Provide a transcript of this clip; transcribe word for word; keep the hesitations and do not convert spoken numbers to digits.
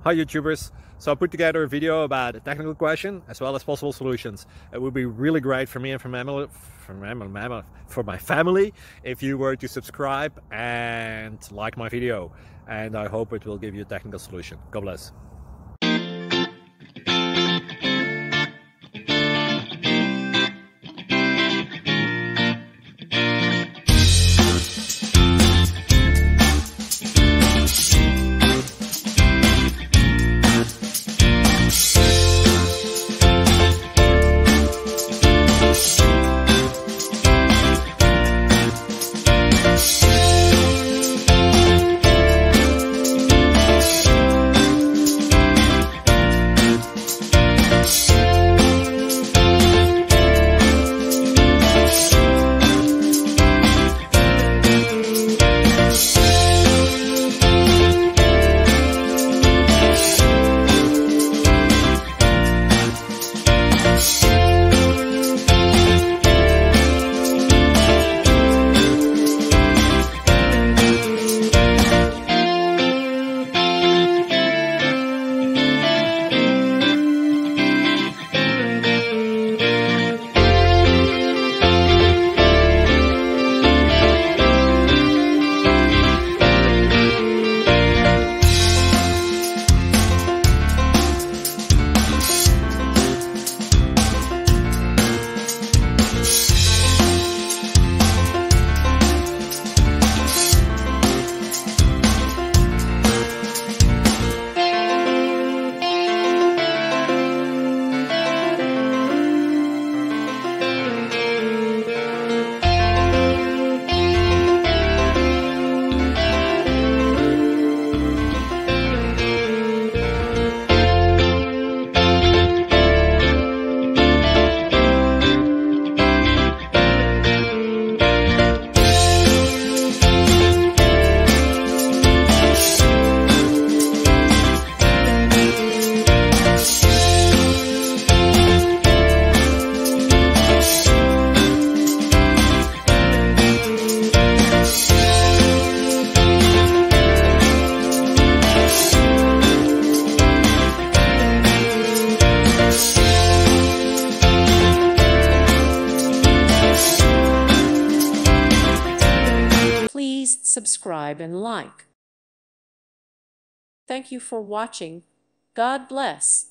Hi YouTubers! So I put together a video about a technical question as well as possible solutions. It would be really great for me and for my family, for my, for my family if you were to subscribe and like my video. And I hope it will give you a technical solution. God bless. Please subscribe and like. Thank you for watching. God bless.